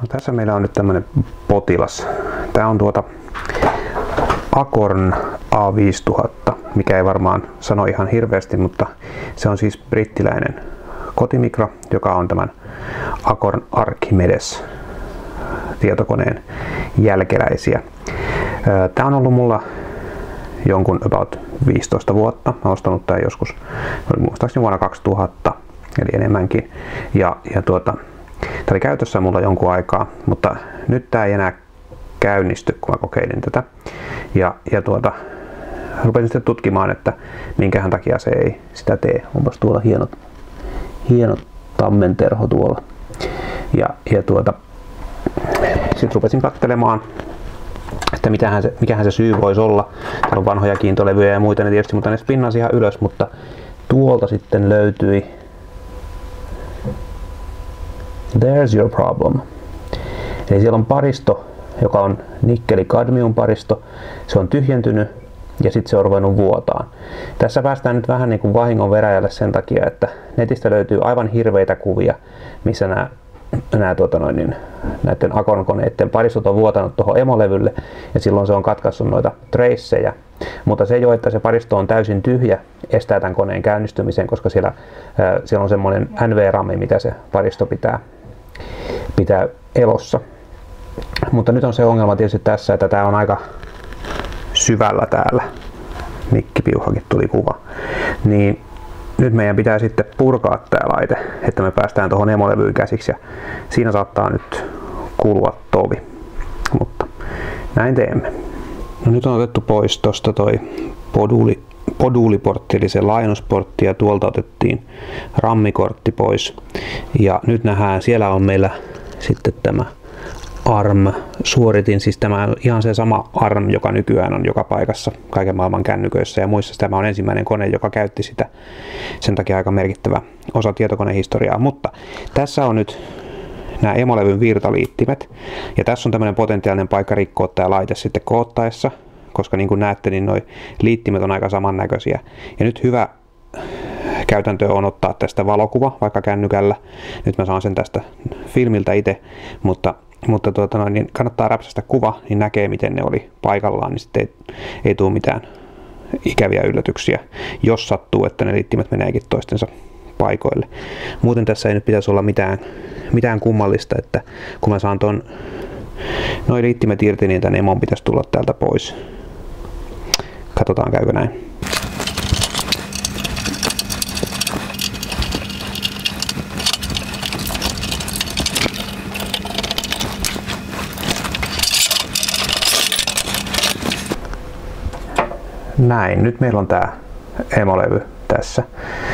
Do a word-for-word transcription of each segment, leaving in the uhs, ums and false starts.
No, tässä meillä on nyt tämmönen potilas. Tää on tuota Acorn A viisituhatta, mikä ei varmaan sano ihan hirveästi, mutta se on siis brittiläinen kotimikro, joka on tämän Acorn Archimedes tietokoneen jälkeläisiä. Tää on ollut mulla jonkun about viisitoista vuotta. Mä oon ostanut tää joskus muistaakseni vuonna kaksituhatta, eli enemmänkin. Ja, ja tuota, tää oli käytössä mulla jonkun aikaa, mutta nyt tää ei enää käynnisty, kun mä kokeilin tätä. Ja, ja tuota, rupesin sitten tutkimaan, että minkähän takia se ei sitä tee. Onpas tuolla hienot, hienot tammenterho tuolla. Ja, ja tuota, sitten rupesin katselemaan, että mitähän se, mikähän se syy voisi olla. Täällä on vanhoja kiintolevyjä ja muita ne tietysti, mutta ne spinnasi ihan ylös, mutta tuolta sitten löytyi There's your problem. Eli siellä on paristo, joka on nikkeli-kadmium paristo. Se on tyhjentynyt ja sitten se on ruvennut vuotaan. Tässä päästään nyt vähän niin kuin vahingon veräjälle sen takia, että netistä löytyy aivan hirveitä kuvia, missä nämä Nämä, tuota noin, niin, näiden Acorn-koneiden paristot on vuotanut tuohon emolevylle ja silloin se on katkaissut noita traceja. Mutta se jo, että se paristo on täysin tyhjä, estää tämän koneen käynnistymisen, koska siellä, ää, siellä on semmoinen N V-rammi, mitä se paristo pitää, pitää elossa. Mutta nyt on se ongelma tietysti tässä, että tämä on aika syvällä täällä. Mikkipiuhakin tuli kuva. Niin nyt meidän pitää sitten purkaa tää laite, että me päästään tuohon emolevyyn käsiksi ja siinä saattaa nyt kulua tovi, mutta näin teemme. No nyt on otettu pois tosta toi poduuli, poduuliportti eli se lainasportti ja tuolta otettiin rammikortti pois ja nyt nähdään, siellä on meillä sitten tämä A R M-suoritin, siis tämä on ihan se sama A R M, joka nykyään on joka paikassa kaiken maailman kännyköissä ja muissa. Tämä on ensimmäinen kone, joka käytti sitä, sen takia aika merkittävä osa tietokonehistoriaa. Mutta tässä on nyt nämä emolevyn virtaliittimet ja tässä on tämmöinen potentiaalinen paikka rikkoa tämä laite sitten koottaessa, koska niin kuin näette, niin nuo liittimet on aika samannäköisiä. Ja nyt hyvä käytäntö on ottaa tästä valokuva vaikka kännykällä. Nyt mä saan sen tästä filmiltä itse, mutta Mutta tuota noin, niin kannattaa räpsästä kuva, niin näkee miten ne oli paikallaan, niin sitten ei, ei tule mitään ikäviä yllätyksiä, jos sattuu, että ne liittimet meneekin toistensa paikoille. Muuten tässä ei nyt pitäisi olla mitään, mitään kummallista, että kun mä saan ton noin liittimet irti, niin tän emon pitäisi tulla täältä pois. Katsotaan käykö näin. Näin, nyt meillä on tää emolevy tässä.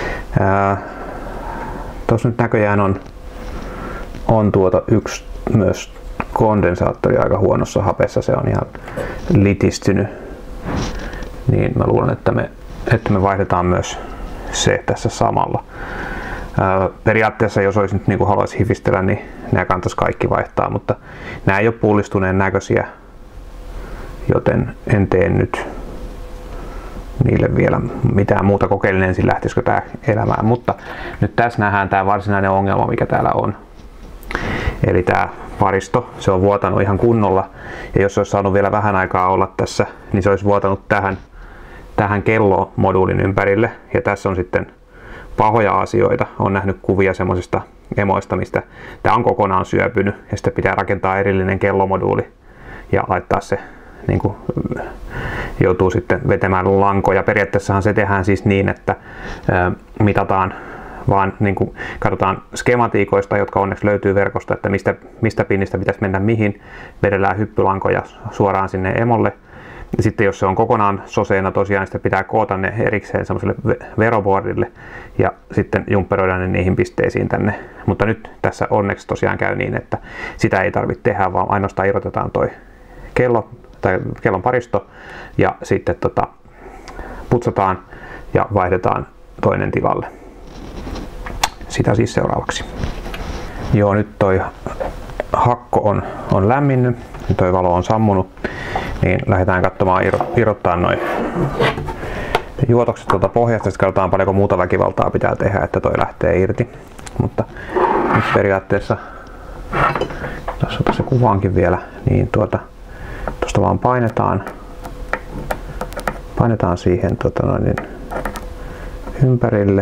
Tuossa nyt näköjään on, on tuota yksi myös kondensaattori aika huonossa hapessa, se on ihan litistynyt. Niin mä luulen, että me, että me vaihdetaan myös se tässä samalla. Ää, periaatteessa jos olisi nyt niin kuin haluaisi hifistellä, niin nämä kannattaisi kaikki vaihtaa, mutta nämä ei ole pullistuneen näköisiä, joten en tee nyt niille vielä mitään muuta. Kokeilin ensin lähtisikö tää elämään, mutta nyt tässä nähdään tää varsinainen ongelma, mikä täällä on. Eli tää paristo, se on vuotanut ihan kunnolla ja jos se olisi saanut vielä vähän aikaa olla tässä, niin se olisi vuotanut tähän, tähän kellomoduulin ympärille ja tässä on sitten pahoja asioita. Olen nähnyt kuvia semmoisista emoista, mistä tää on kokonaan syöpynyt ja sitten pitää rakentaa erillinen kellomoduuli ja laittaa se niin kuin joutuu sitten vetämään lankoja. Periaatteessahan se tehdään siis niin, että ää, mitataan vaan niin kuin katsotaan skematiikoista, jotka onneksi löytyy verkosta, että mistä, mistä pinnistä pitäisi mennä mihin. Vedellään hyppylankoja suoraan sinne emolle. Sitten jos se on kokonaan soseena tosiaan, niin sitten pitää koota ne erikseen semmoiselle veroboardille ja sitten jumpperoida ne niihin pisteisiin tänne. Mutta nyt tässä onneksi tosiaan käy niin, että sitä ei tarvitse tehdä, vaan ainoastaan irrotetaan toi kello tai kellon paristo ja sitten tota, putsataan ja vaihdetaan toinen tilalle. Sitä siis seuraavaksi. Joo, nyt toi hakko on, on lämminnyt, toi valo on sammunut, niin lähdetään katsomaan irrottaa noin juotokset tuolta pohjasta, sitten katsotaan paljonko muuta väkivaltaa pitää tehdä, että toi lähtee irti. Mutta nyt periaatteessa Tässä se kuvaankin vielä, niin tuota, tuosta vaan painetaan, painetaan siihen tuota noin, niin ympärille.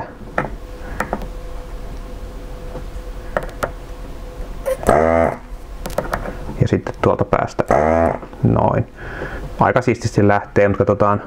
Ja sitten tuolta päästä noin. Aika siististi lähtee, mutta katsotaan.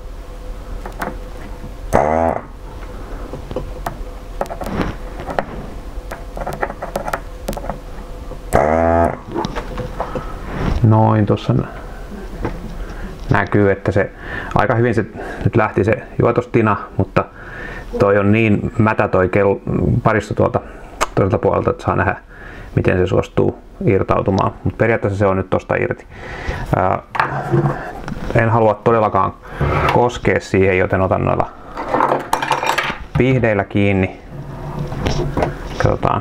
Noin, tuossa näkyy, että se aika hyvin se nyt lähti se juotostina, mutta toi on niin mätä toi kello, paristo tuolta toiselta puolelta, että saa nähdä, miten se suostuu irtautumaan. Mutta periaatteessa se on nyt tosta irti. Ää, en halua todellakaan koskea siihen, joten otan noilla pihdeillä kiinni. Katsotaan.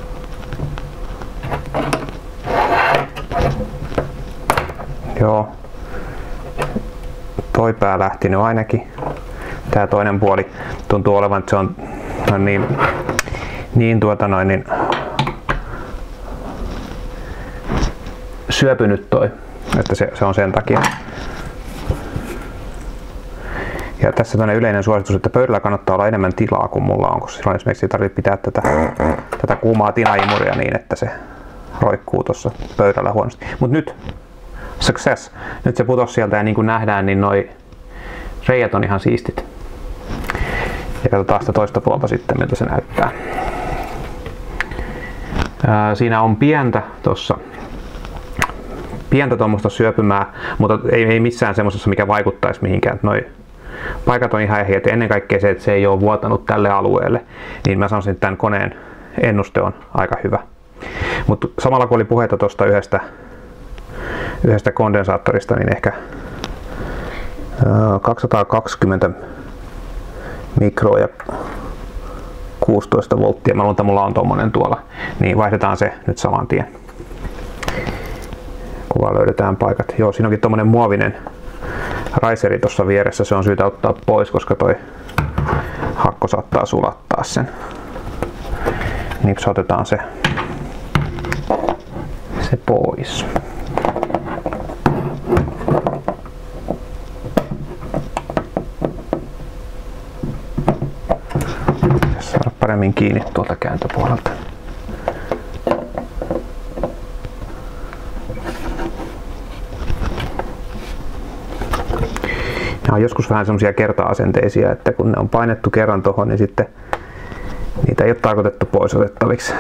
Joo. Toi pää lähti nyt ainakin. Tää toinen puoli tuntuu olevan, että se on, on niin, niin tuota noin niin syöpynyt toi, että se, se on sen takia. Ja tässä tämmöinen yleinen suositus, että pöydällä kannattaa olla enemmän tilaa kuin mulla on, koska silloin esimerkiksi ei tarvitse pitää tätä, tätä kuumaa tinaimuria niin, että se roikkuu tuossa pöydällä huonosti. Mut nyt success! Nyt se putosi sieltä ja niin kuin nähdään, niin noi reijät on ihan siistit. Ja katsotaan sitä toista puolta sitten, miltä se näyttää. Ää, siinä on pientä tossa pientä tuommoista syöpymää, mutta ei, ei missään semmoisessa, mikä vaikuttaisi mihinkään. Noi paikat on ihan ehjät ja ennen kaikkea se, että se ei ole vuotanut tälle alueelle, niin mä sanoisin, että tämän koneen ennuste on aika hyvä. Mutta samalla kun oli puhetta tuosta yhdestä, yhdestä kondensaattorista, niin ehkä kaksisataakaksikymmentä mikroa ja kuusitoista volttia, mä luulen, että mulla on tommonen tuolla, niin vaihdetaan se nyt saman tien. Kun vaan löydetään paikat. Joo, siinä onkin tommonen muovinen raiseri tuossa vieressä, se on syytä ottaa pois, koska toi hakko saattaa sulattaa sen. Nipsautetaan se, se pois. Saada paremmin kiinni tuolta kääntöpuolelta. Nämä on joskus vähän semmoisia kerta-asenteisia, että kun ne on painettu kerran tuohon, niin sitten niitä ei ole tarkoitettu pois otettaviksi.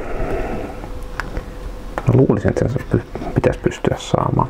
Luulisin, että sen pitäisi pystyä saamaan.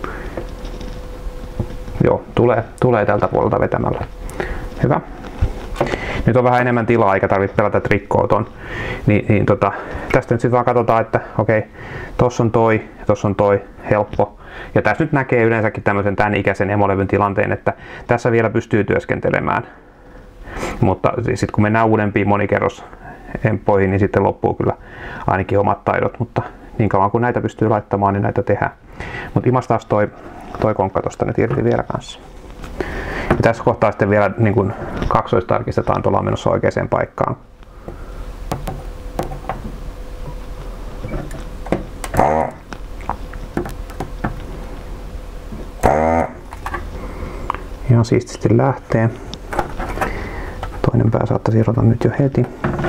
Joo, tulee, tulee tältä puolelta vetämällä. Hyvä. Nyt on vähän enemmän tilaa, eikä tarvitse pelätä, että rikkoo ton. Niin, niin tota, tästä nyt sitten vaan katsotaan, että okei, tossa on toi ja tossa on toi, helppo. Ja tässä nyt näkee yleensäkin tämmöisen tämän ikäisen emolevyn tilanteen, että tässä vielä pystyy työskentelemään. Mutta sitten kun mennään uudempiin monikerrosemppoihin, niin sitten loppuu kyllä ainakin omat taidot. Mutta niin kauan kun näitä pystyy laittamaan, niin näitä tehdään. Mutta imastaan toi, toi konkka tosta nyt irti vielä kanssa. Ja tässä kohtaa sitten vielä niin kun kaksoistarkistetaan, tuolla on menossa oikeaan paikkaan. Ihan siististi lähtee. Toinen pää saattaisi irrota nyt jo heti.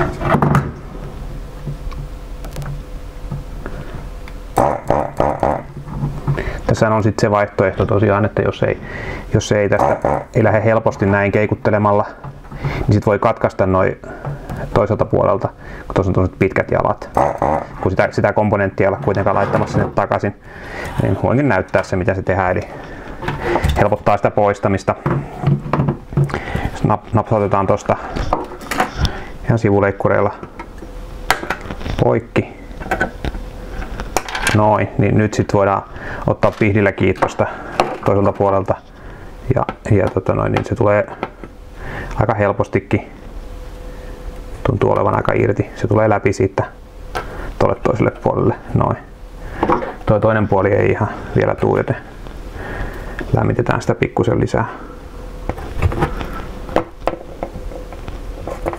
Tässä on sitten se vaihtoehto tosiaan, että jos ei, jos ei tästä ei lähde helposti näin keikuttelemalla, niin sit voi katkaista noin toiselta puolelta, kun tuossa on tuollaiset pitkät jalat. Kun sitä, sitä komponenttia ei ole kuitenkaan laittamassa sinne takaisin, niin voinkin näyttää se, mitä se tehdään. Eli helpottaa sitä poistamista. Jos nap, napsautetaan tuosta ihan sivuleikkureilla poikki. Noin, niin nyt sitten voidaan ottaa pihdillä kiinni tuosta toiselta puolelta. Ja, ja tota noin, niin se tulee aika helpostikin. Tuntuu olevan aika irti. Se tulee läpi siitä tuolle toiselle puolelle. Noin. Tuo toinen puoli ei ihan vielä tuu, joten lämmitetään sitä pikkusen lisää.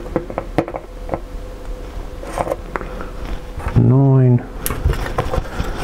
Noin.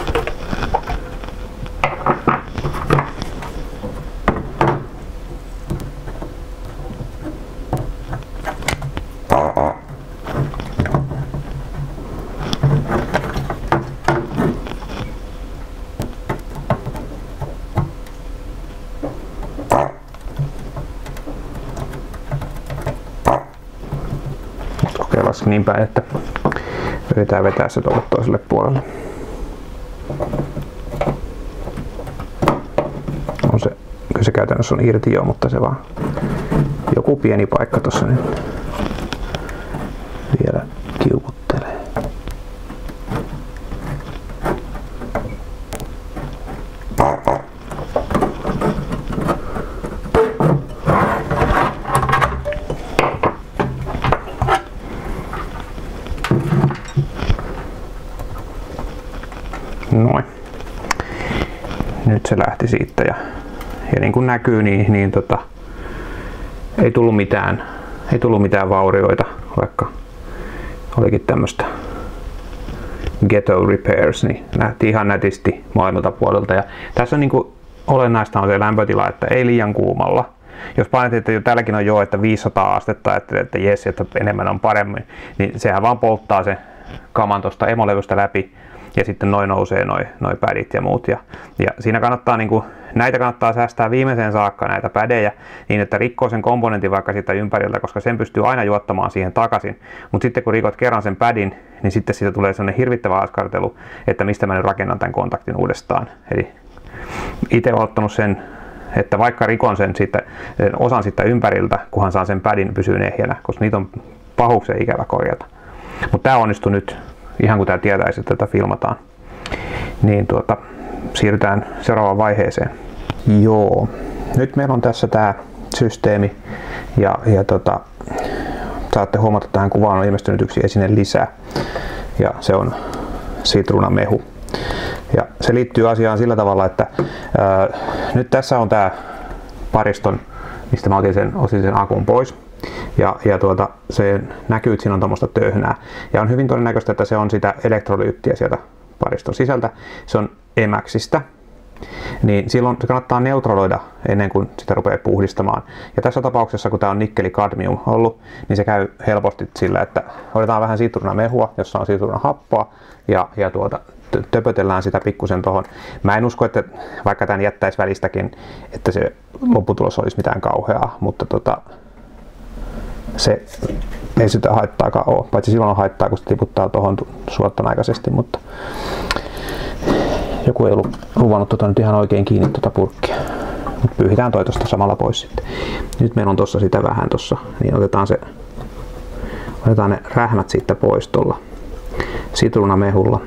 kokeillaanko niin päin, että yritetään vetää se tuolle toiselle puolelle. On se, kyllä se käytännössä on irti jo, mutta se vaan joku pieni paikka tuossa nyt vielä kiukuttelee. Noin. Nyt se lähti siitä ja, ja niin kuin näkyy, niin, niin tota, ei tullut mitään, ei tullut mitään vaurioita, vaikka olikin tämmöistä ghetto repairs, niin nähtiin ihan nätisti maailmalta puolelta. Ja tässä on niin kuin olennaista on se lämpötila, että ei liian kuumalla. Jos painat, että jo täälläkin on jo, että viisisataa astetta, että, että jes, että enemmän on paremmin, niin sehän vaan polttaa se kaman tuosta emolevystä läpi. Ja sitten noin nousee noin noi pädit ja muut. Ja, ja siinä kannattaa, niin kuin, näitä kannattaa säästää viimeiseen saakka näitä pädejä, niin että rikkoo sen komponentin vaikka siitä ympäriltä, koska sen pystyy aina juottamaan siihen takaisin. Mutta sitten kun rikot kerran sen pädin, niin sitten siitä tulee sellainen hirvittävä askartelu, että mistä mä nyt rakennan tämän kontaktin uudestaan. Eli itse olen ottanut sen, että vaikka rikon sen, siitä, sen osan siitä ympäriltä, kunhan saan sen pädin pysyyn ehjänä, koska niitä on pahuuksen ikävä korjata. Mutta tämä onnistui nyt. Ihan kun tämä tietäisi, että tätä filmataan, niin tuota, siirrytään seuraavaan vaiheeseen. Joo, nyt meillä on tässä tämä systeemi ja, ja tota, saatte huomata, että tähän kuvaan on ilmestynyt yksi esine lisää ja se on sitruunamehu. Ja se liittyy asiaan sillä tavalla, että ää, nyt tässä on tämä pariston, mistä mä otin sen, otin sen akun pois. Ja, ja tuota, se näkyy, että siinä on tuommoista töhnää. Ja on hyvin todennäköistä, että se on sitä elektrolyyttiä sieltä pariston sisältä. Se on emäksistä. Niin silloin se kannattaa neutraloida ennen kuin sitä rupeaa puhdistamaan. Ja tässä tapauksessa, kun tämä on nikkeli-kadmium ollut, niin se käy helposti sillä, että otetaan vähän sitruunamehua, jossa on sitruunahappoa, ja, ja tuota, töpötellään sitä pikkusen tuohon. Mä en usko, että vaikka tämän jättäisi välistäkin, että se lopputulos olisi mitään kauheaa, mutta tota, se ei sitä haittaakaan ole, paitsi silloin on haittaa, kun se tiputtaa tuohon suottanaikaisesti, mutta joku ei ollut ruvannut tota nyt ihan oikein kiinni tuota purkkia. Mut pyyhitään toi tosta samalla pois sitten. Nyt meillä on tossa sitä vähän tossa, niin otetaan se, otetaan ne rähmät siitä pois tuolla sitruunamehulla.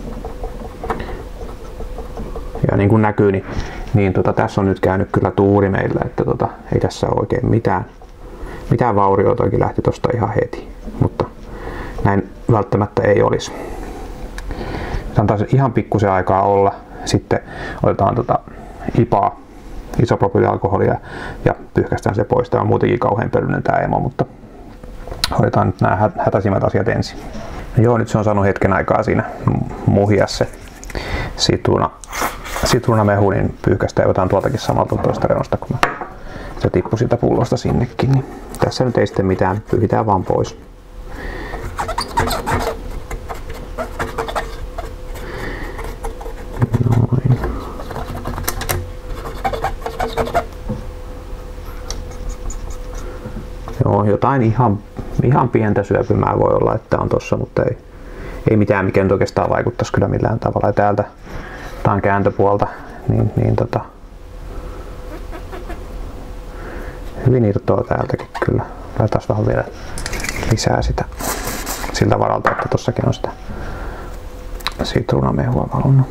Ja niin kuin näkyy, niin, niin tota, tässä on nyt käynyt kyllä tuuri meillä, että tota, ei tässä ole oikein mitään. Mitään vaurioita toki lähti tosta ihan heti, mutta näin välttämättä ei olisi. Antaa se ihan pikkusen aikaa olla. Sitten otetaan tota ipaa, isopropylialkoholia ja pyyhkästään se pois. Tämä on muutenkin kauhean pölyinen tämä emo, mutta hoidetaan nyt nämä hätäisimmät asiat ensin. Joo, nyt se on saanut hetken aikaa siinä muhia se sitruuna, sitruunamehu, niin pyyhkästään otetaan tuoltakin samalta toista reunasta, kun mä se tippui siitä pullosta sinnekin. Niin tässä nyt ei sitten mitään, pyyhitään vaan pois. Noin. Joo, jotain ihan, ihan pientä syöpymää voi olla, että on tossa, mutta ei, ei mitään, mikä nyt oikeastaan vaikuttaisi kyllä millään tavalla. Ja täältä, tää on kääntöpuolta, niin, niin tota, hyvin irtoaa täältäkin kyllä. Laitetaan vähän vielä lisää sitä siltä varalta, että tossakin on sitä sitruunamehua valunut.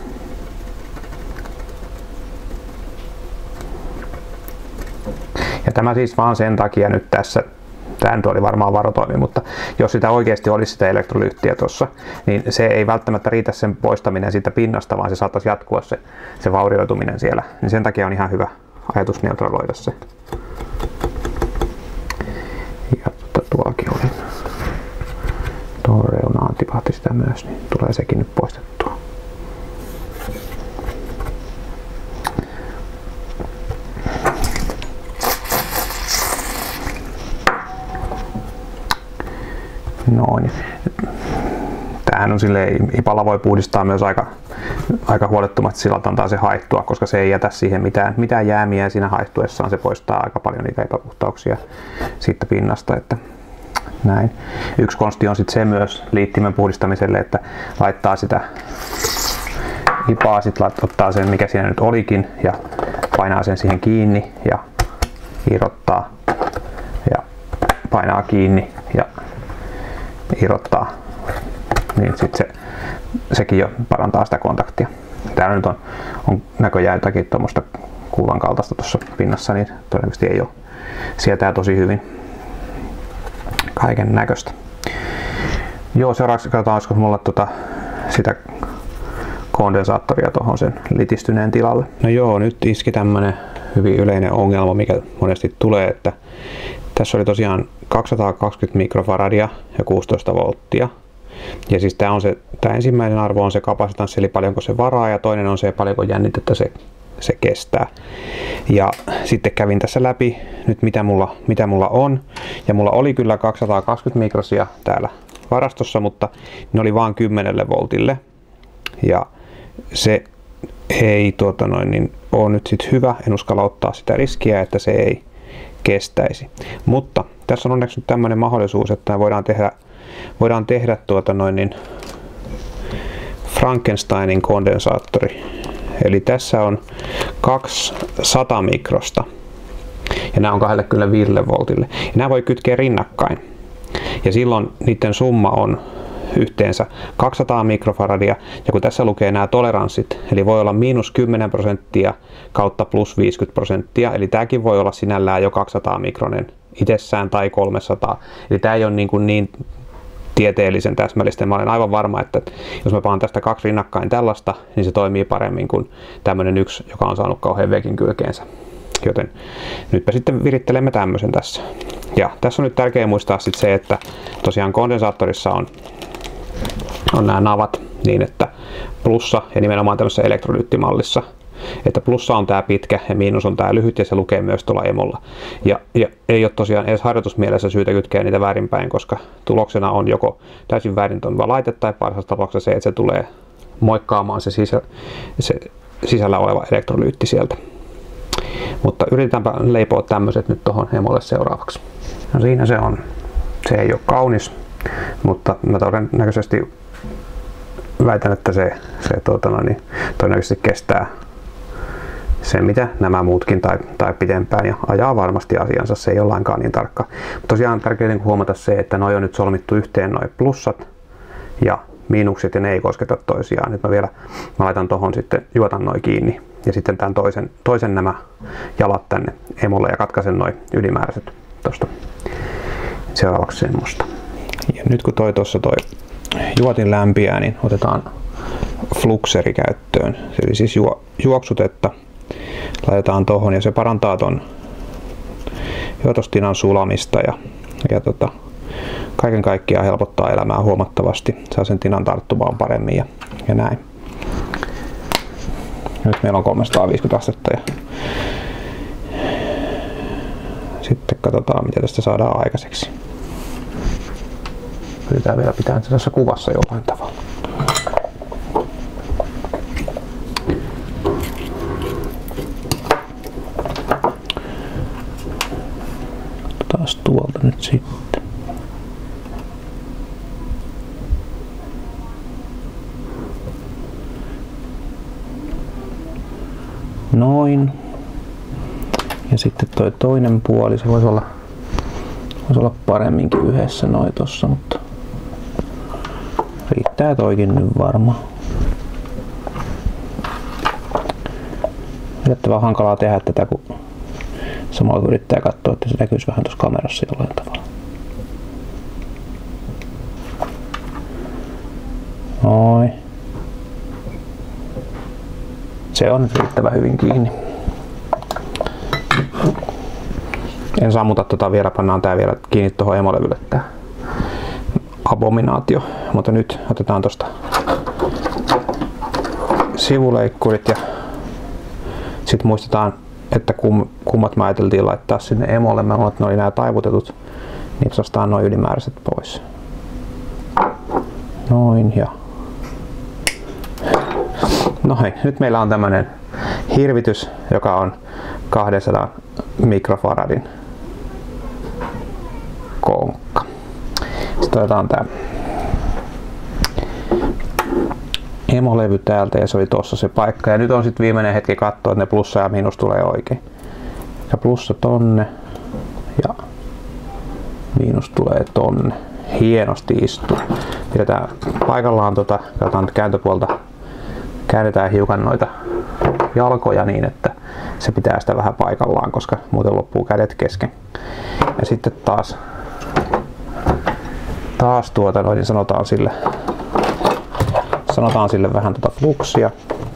Ja tämä siis vaan sen takia nyt tässä, tämä nyt oli varmaan varotoimi, mutta jos sitä oikeasti olisi sitä elektrolyyttiä tuossa, niin se ei välttämättä riitä sen poistaminen siitä pinnasta, vaan se saattaisi jatkua se, se vaurioituminen siellä. Niin sen takia on ihan hyvä ajatus neutraloida se. Ja tuollakin oli. Tuohon reunaan tipahti sitä myös, niin tulee sekin nyt poistettua. Noin. Tämähän on silleen, ipalla voi puhdistaa myös aika, aika huolettomasti sillä, että antaa se haihtua, koska se ei jätä siihen mitään, mitään jäämiä siinä haihtuessaan. Se poistaa aika paljon niitä epäpuhtauksia siitä pinnasta. Että Näin. Yksi konsti on sitten se myös liittimen puhdistamiselle, että laittaa sitä hipaa, sitten ottaa sen mikä siinä nyt olikin ja painaa sen siihen kiinni ja irrottaa ja painaa kiinni ja irrottaa. Niin sitten se, sekin jo parantaa sitä kontaktia. Täällä nyt on, on näköjään jotakin tuommoista kuulan kaltaista tuossa pinnassa, niin todennäköisesti ei ole. Sietää tosi hyvin kaiken näköistä. Joo, seuraavaksi katsotaan, olisiko mulla tota, sitä kondensaattoria tuohon sen litistyneen tilalle. No joo, nyt iski tämmönen hyvin yleinen ongelma, mikä monesti tulee, että tässä oli tosiaan kaksisataakaksikymmentä mikrofaradia ja kuusitoista volttia. Ja siis tää on se, tää ensimmäinen arvo on se kapasitanssi, eli paljonko se varaa, ja toinen on se, paljonko jännitettä se, se kestää. Ja sitten kävin tässä läpi nyt mitä mulla, mitä mulla on. Ja mulla oli kyllä kaksisataakaksikymmentä mikrosia täällä varastossa, mutta ne oli vain kymmenelle voltille. Ja se ei tuota noin, niin ole nyt sit hyvä, en uskalla ottaa sitä riskiä, että se ei kestäisi. Mutta tässä on onneksi nyt tämmöinen mahdollisuus, että voidaan tehdä, voidaan tehdä tuota noin, niin Frankensteinin kondensaattori. Eli tässä on kaksisataa mikrosta ja nämä on kaksikymmentäviisi voltille. Ja nämä voi kytkeä rinnakkain ja silloin niiden summa on yhteensä kaksisataa mikrofaradia, ja kun tässä lukee nämä toleranssit, eli voi olla miinus kymmenen prosenttia kautta plus viisikymmentä prosenttia, eli tämäkin voi olla sinällään jo kaksisataa mikronen itsessään tai kolmesataa, eli tämä ei ole niin, kuin niin tieteellisen täsmällistä. Mä olen aivan varma, että jos mä paan tästä kaksi rinnakkain tällaista, niin se toimii paremmin kuin tämmöinen yksi, joka on saanut kauhean vekin kylkeensä. Joten nytpä sitten virittelemme tämmöisen tässä. Ja tässä on nyt tärkeää muistaa sitten se, että tosiaan kondensaattorissa on on nämä navat niin, että plussa ja nimenomaan tämmöisessä elektrolyyttimallissa, että plussa on tämä pitkä ja miinus on tämä lyhyt ja se lukee myös tuolla emolla. Ja, ja ei ole tosiaan edes harjoitusmielessä syytä kytkeä niitä väärinpäin, koska tuloksena on joko täysin väärin toimiva laite tai parhaassa tapauksessa se, että se tulee moikkaamaan se, sisä, se sisällä oleva elektrolyytti sieltä. Mutta yritetäänpä leipoa tämmöiset nyt tuohon emolle seuraavaksi. No siinä se on. Se ei ole kaunis, mutta mä todennäköisesti väitän, että se, se tuota, no niin, todennäköisesti kestää sen, mitä nämä muutkin tai, tai pidempään ja ajaa varmasti asiansa. Se ei ole lainkaan niin tarkka. Mutta tosiaan tärkeää huomata se, että noi on nyt solmittu yhteen noi plussat ja miinukset ja ne ei kosketa toisiaan. Nyt mä vielä mä laitan tohon sitten, juotan noi kiinni ja sitten tämän toisen, toisen nämä jalat tänne emolle ja katkaisen noi ylimääräiset tosta. Seuraavaksi semmoista. Ja nyt kun toi tuossa toi juotin lämpiää, niin otetaan fluxeri käyttöön. Eli siis juo, juoksutetta laitetaan tohon ja se parantaa ton juotostinan sulamista ja, ja tota, kaiken kaikkiaan helpottaa elämää huomattavasti. Saa sen tinan tarttumaan paremmin ja, ja näin. Nyt meillä on kolmesataaviisikymmentä astetta ja sitten katsotaan mitä tästä saadaan aikaiseksi. Yritetään vielä pitää tässä kuvassa jollain tavalla. Taas tuolta nyt sitten. Noin. Ja sitten toi toinen puoli, se voisi olla, voisi olla paremminkin yhdessä noin tossa, mutta riittää toikin nyt varmaan. Yllättävän hankalaa tehdä tätä, kun samalla yrittää katsoa, että se näkyisi vähän tuossa kamerassa jollain tavalla. Noin. Se on nyt riittävän hyvin kiinni. En sammuta tota vielä, pannaan tää vielä kiinni tuohon emolevylle tää abominaatio. Mutta nyt otetaan tosta sivuleikkurit ja sit muistetaan, että kum, kummat mä ajateltiin laittaa sinne emolle. Mä luulen, että ne oli nää taivutetut. Nipsastaan noin ylimääräiset pois. Noin ja no hei, nyt meillä on tämmönen hirvitys, joka on kahdensadan mikrofaradin konkka. Otetaan tää emolevy täältä ja se oli tossa se paikka. Ja nyt on sitten viimeinen hetki katsoa, että ne plussa ja miinus tulee oikein. Ja plussa tonne ja miinus tulee tonne. Hienosti istuu. Pidetään paikallaan tota, katsotaan kääntöpuolta. Käännetään hiukan noita jalkoja niin, että se pitää sitä vähän paikallaan, koska muuten loppuu kädet kesken. Ja sitten taas taas tuota noin sanotaan sille sanotaan sille vähän tota fluksia,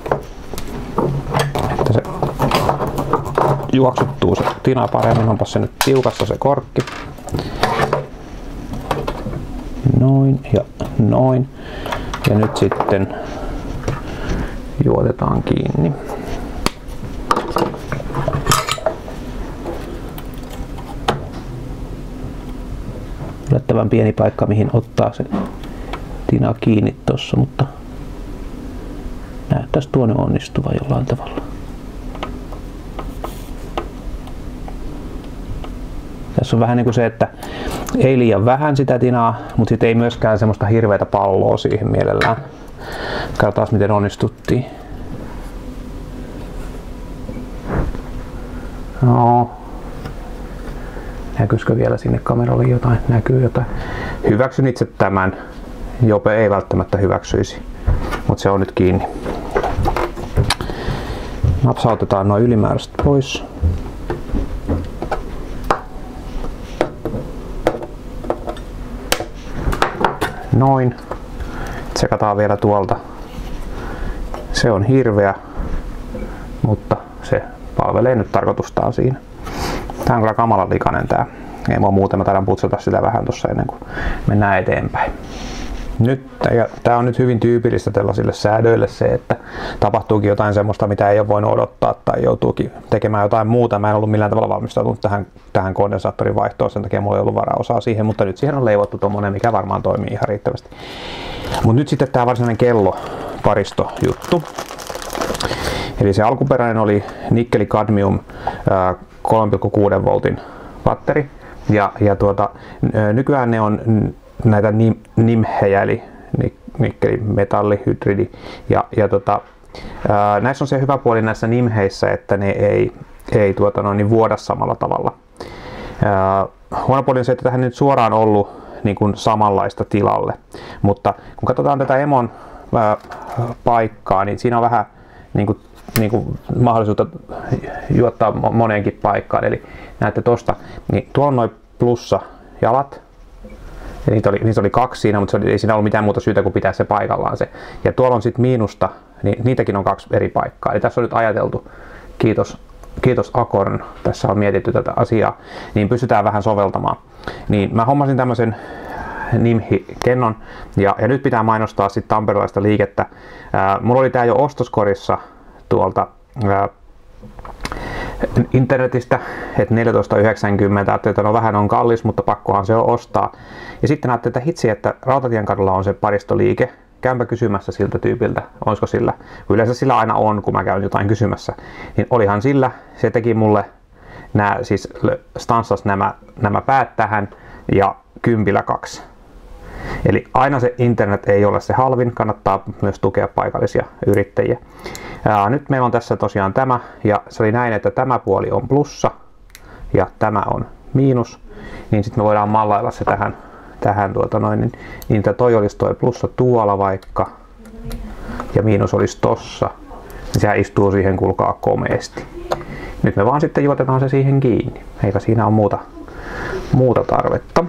että se juoksuttuu se tina paremmin. Onpas se nyt tiukassa se korkki. Noin ja noin. Ja nyt sitten juotetaan kiinni. Yllättävän pieni paikka mihin ottaa se tina kiinni tossa, mutta näyttäisi tuonne onnistuva jollain tavalla. Tässä on vähän niin kuin se, että ei liian vähän sitä tinaa, mutta sitten ei myöskään semmoista hirveätä palloa siihen mielellään. Katsotaan miten onnistuttiin. No. Näkyisikö vielä sinne kameralle jotain? Näkyy jotain. Hyväksyn itse tämän. Jope ei välttämättä hyväksyisi, mutta se on nyt kiinni. Napsautetaan nuo ylimääräiset pois. Noin. Tsekataan vielä tuolta. Se on hirveä, mutta se palvelee nyt tarkoitustaan siinä. Tää on kyllä kamalan likainen tää. Ei mua muuten, mä taidan putsata sitä vähän tossa ennen kuin mennään eteenpäin. Nyt, tää on nyt hyvin tyypillistä tällaisille säädöille se, että tapahtuukin jotain semmoista, mitä ei ole voinut odottaa tai joutuukin tekemään jotain muuta. Mä en ollut millään tavalla valmistautunut tähän, tähän kondensaattorin vaihtoon, sen takia mulla ei ollut varaosaa siihen, mutta nyt siihen on leivottu tommonen, mikä varmaan toimii ihan riittävästi. Mut nyt sitten tää varsinainen kelloparistojuttu. Eli se alkuperäinen oli nikkeli-kadmium kolme pilkku kuusi voltin batteri ja, ja tuota, nykyään ne on näitä nimhejä eli nikkeli, metalli, hydridi ja, ja tota, ää, näissä on se hyvä puoli näissä nimheissä, että ne ei, ei tuota, no, niin vuoda samalla tavalla. Ää, huono puoli on se, että tähän nyt suoraan ollut niin kuin samanlaista tilalle, mutta kun katsotaan tätä emon ää, paikkaa, niin siinä on vähän niin kuin, niin kuin mahdollisuutta juottaa moneenkin paikkaan. Eli näette tosta, niin tuolla on noin plussa jalat. Ja niitä oli, niitä oli kaksi siinä, mutta se oli, ei siinä ollut mitään muuta syytä kuin pitää se paikallaan se. Ja tuolla on sitten miinusta, niin niitäkin on kaksi eri paikkaa. Eli tässä on nyt ajateltu, kiitos, kiitos Akorn, tässä on mietitty tätä asiaa, niin pystytään vähän soveltamaan. Niin mä hommasin tämmöisen Nimhi-kennon ja, ja nyt pitää mainostaa sitten tamperelaista liikettä. Ää, mulla oli tää jo ostoskorissa tuolta ää, internetistä, että neljätoista yhdeksänkymmentä, että no vähän on kallis, mutta pakkohan se on ostaa. Ja sitten ajattelin, että hitsi, että Rautatien-kadulla on se paristoliike. Käynpä kysymässä siltä tyypiltä, olisiko sillä. Yleensä sillä aina on, kun mä käyn jotain kysymässä. Niin olihan sillä, se teki mulle nää, siis stanssas nämä, nämä päät tähän ja kympillä kaksi. Eli aina se internet ei ole se halvin, kannattaa myös tukea paikallisia yrittäjiä. Ää, nyt meillä on tässä tosiaan tämä, ja se oli näin, että tämä puoli on plussa ja tämä on miinus, niin sitten me voidaan mallailla se tähän, tähän tuota noin, niin, niin että toi olisi toi plussa tuolla vaikka, ja miinus olisi tossa, niin sehän istuu siihen kuulkaa komeesti. Nyt me vaan sitten juotetaan se siihen kiinni, eikä siinä ole muuta, muuta tarvetta.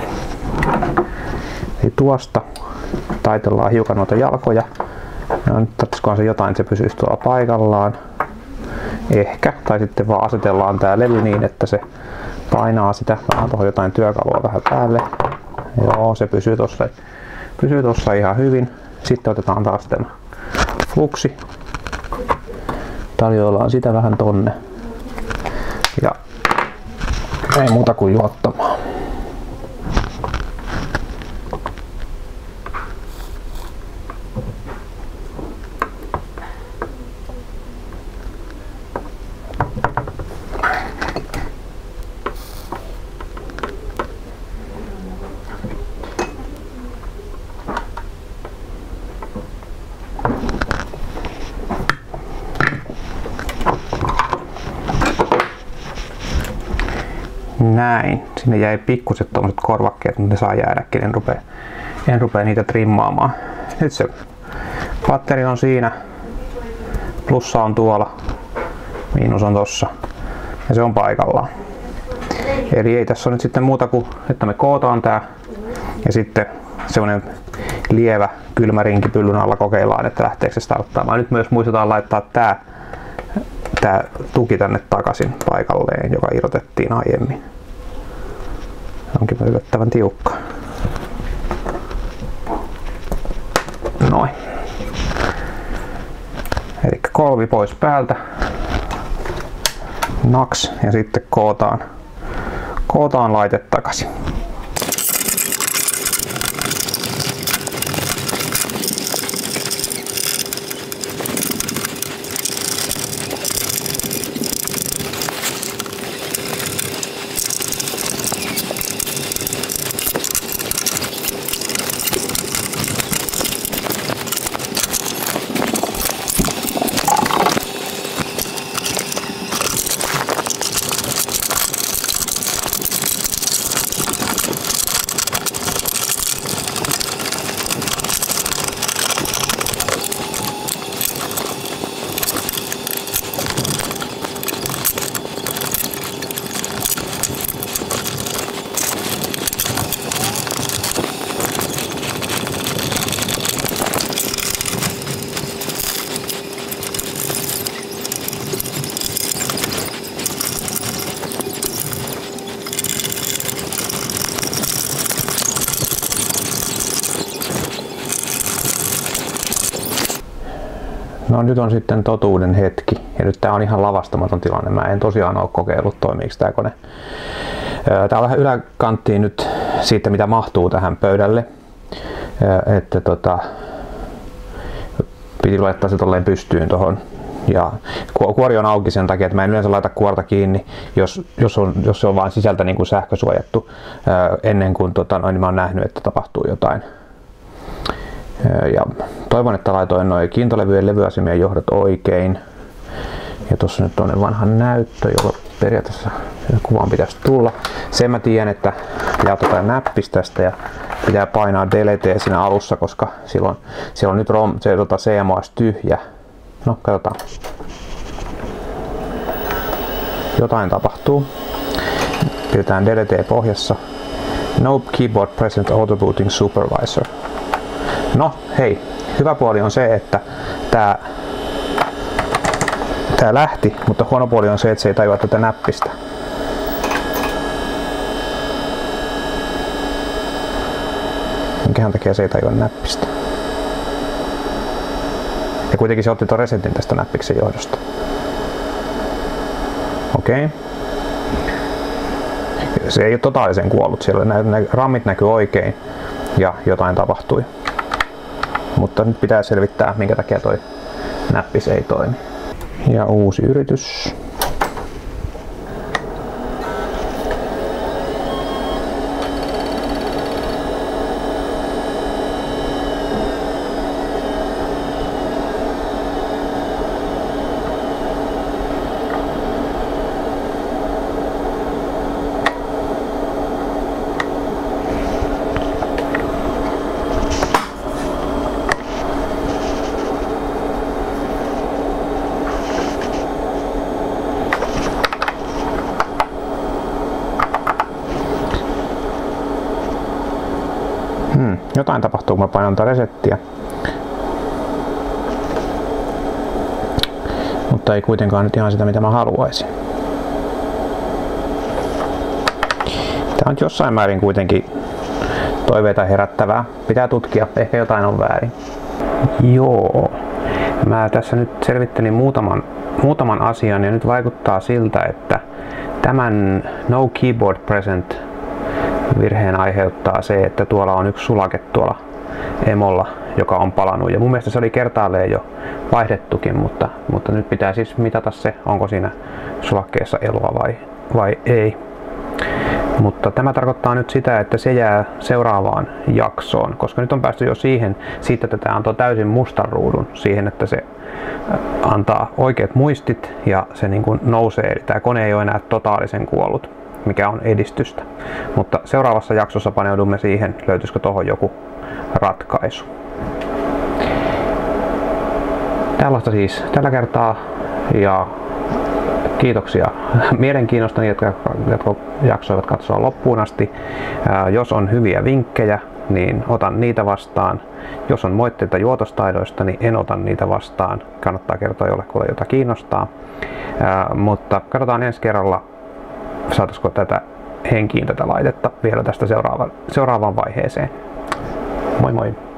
Eli tuosta taitellaan hiukan noita jalkoja. No, nyt tarvitsisikohan se jotain, että se pysyisi tuolla paikallaan. Ehkä. Tai sitten vaan asetellaan tää levy niin, että se painaa sitä. Vähän tuohon jotain työkalua vähän päälle. Joo, se pysyy tossa, pysyy tossa ihan hyvin. Sitten otetaan taas tämä fluksi. Tarjoillaan sitä vähän tonne. Ja ei muuta kuin juottamaan. Näin. Sinne jäi pikkuset tommoset korvakkeet, mutta ne saa jäädäkin. En rupea, en rupea niitä trimmaamaan. Nyt se batteri on siinä. Plussa on tuolla. Miinus on tossa. Ja se on paikallaan. Eli ei tässä ole nyt sitten muuta kuin, että me kootaan tää. Ja sitten semmonen lievä kylmä rinki pyllyn alla kokeillaan, että lähteekö se starttaamaan. Nyt myös muistetaan laittaa tää, tää tuki tänne takaisin paikalleen, joka irrotettiin aiemmin. Onkin yllättävän tiukka. Noin. Eli kolvi pois päältä. Naks ja sitten kootaan, kootaan laite takaisin. No nyt on sitten totuuden hetki ja nyt tää on ihan lavastamaton tilanne. Mä en tosiaan ole kokeillut toimiiko tää kone. Tää on vähän yläkanttiin nyt siitä mitä mahtuu tähän pöydälle. Että tota, piti laittaa se tolleen pystyyn tohon. Ja kuori on auki sen takia, että mä en yleensä laita kuorta kiinni, jos, jos, on, jos se on vaan sisältä niin kuin sähkösuojattu ennen kuin tota, noin, niin mä oon nähnyt, että tapahtuu jotain. Ja toivon, että laitoin noin kiintolevyjen levyasemien johdot oikein. Ja tuossa nyt on vanha näyttö, joka periaatteessa kuvaan pitäisi tulla. Sen mä tiedän, että pitää ottaa näppis tästä ja pitää painaa delete siinä alussa, koska silloin, silloin on nyt ROM, se tota, C M O S tyhjä. No, katsotaan. Jotain tapahtuu. Pidetään delete pohjassa. No keyboard present auto booting supervisor. No hei, hyvä puoli on se, että tää, tää lähti, mutta huono puoli on se, että se ei tajua tätä näppistä. Minkähän takia se ei tajua näppistä. Ja kuitenkin se otti ton resetin tästä näppiksen johdosta. Okei. Okay. Se ei ole totaalisen kuollut, siellä nä nä rammit näkyy oikein ja jotain tapahtui. Mutta nyt pitää selvittää, minkä takia toi näppis ei toimi. Ja uusi yritys. Hmm, jotain tapahtuu, kun mä painan tätä resettiä. Mutta ei kuitenkaan nyt ihan sitä, mitä mä haluaisin. Tää on jossain määrin kuitenkin toiveita herättävää. Pitää tutkia, ehkä jotain on väärin. Joo. Mä tässä nyt selvittelin muutaman, muutaman asian ja nyt vaikuttaa siltä, että tämän No Keyboard Present virheen aiheuttaa se, että tuolla on yksi sulake tuolla emolla, joka on palannut. Ja mun mielestä se oli kertaalleen jo vaihdettukin, mutta, mutta nyt pitää siis mitata se, onko siinä sulakkeessa eloa vai, vai ei. Mutta tämä tarkoittaa nyt sitä, että se jää seuraavaan jaksoon, koska nyt on päästy jo siihen, siitä että tämä antoi täysin mustan ruudun siihen, että se antaa oikeat muistit ja se niin kuin nousee, eli tämä kone ei ole enää totaalisen kuollut. mikä on edistystä. Mutta seuraavassa jaksossa paneudumme siihen, löytyisikö tuohon joku ratkaisu. Tällaista siis tällä kertaa, ja kiitoksia mielenkiinnosta niille, jotka, jotka jaksoivat katsoa loppuun asti. Ää, jos on hyviä vinkkejä, niin otan niitä vastaan. Jos on moitteita juotostaidoista, niin en ota niitä vastaan. Kannattaa kertoa jollekulle, jota kiinnostaa. Ää, mutta katsotaan ensi kerralla, saataisiko tätä henkiin tätä laitetta vielä tästä seuraavaan, seuraavaan vaiheeseen. Moi moi!